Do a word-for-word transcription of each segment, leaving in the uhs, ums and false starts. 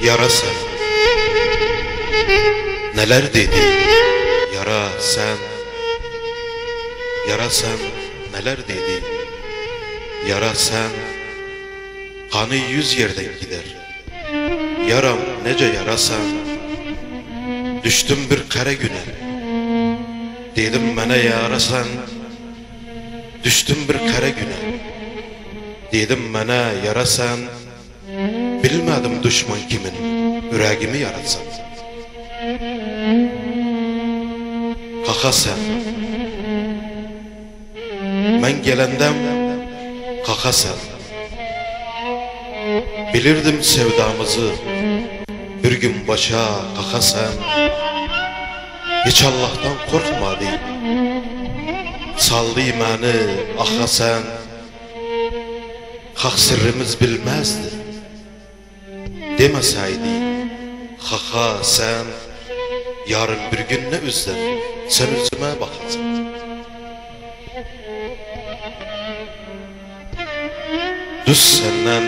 Yara sen neler dedi, yara sen, yara sen neler dedi, yara sen, kanı yüz yerden gider. Yaram nece yarasan, düştüm bir kara güne, dedim bana yarasan, düştüm bir kara güne, dedim bana yarasan, bilmedim düşman kimin, yüreğimi yaratsan. Kaka sen, ben gelendem, kaka sen. Bilirdim sevdamızı, bir gün başa kaka sen. Hiç Allah'tan korkmadı, saldı imanı aha sen. Hak sırrımız bilmezdi, demeseydi kaka sen. Yarın bir gün ne üzden sen üzüme bakarsın. Düz senden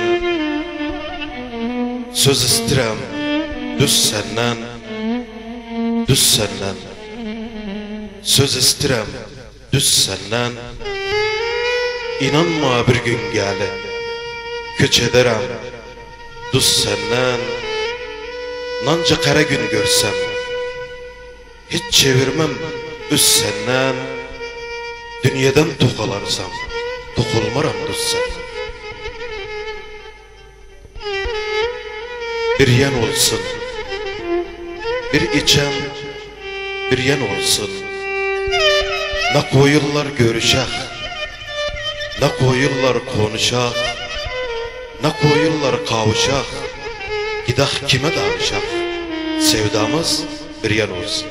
söz istirem, düz senden, düz senden söz istirem, düz senden. İnanma bir gün gele, köç ederem, düz senden. Nanca kara gün görsem, hiç çevirmem üz senden. Dünyadan tokalarsam, tokulmaram düz senden. Bir yan olsun, bir içem, bir yan olsun. Ne koyullar görüşek, ne koyullar konuşak, ne koyullar kavuşak. Gidah kime danışak, sevdamız bir yan olsun.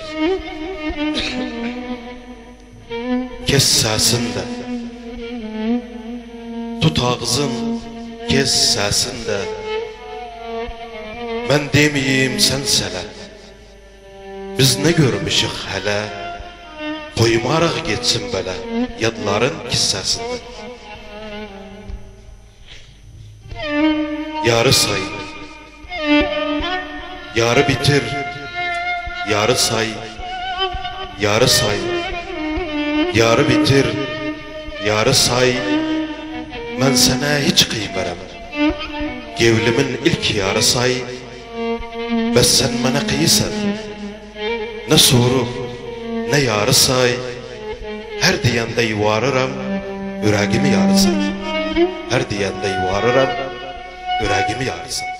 Kes sesinde, tut ağzın, kes sesinde. Ben demeyeyim sen sele, biz ne görmüşük hele. Koymarak geçsin böyle yadların kissesinde. Yarı say, yarı bitir, yarı say, yarı say, yarı bitir, yarı say. Ben sana hiç kıymerem, gevlimin ilk yarı say. Bes sen bana kıyısan, ne soru ne yarı say. Her diyende yuvarırım, yüreğimi yarı say. Her diyende yuvarırım, yüreğimi yarı say.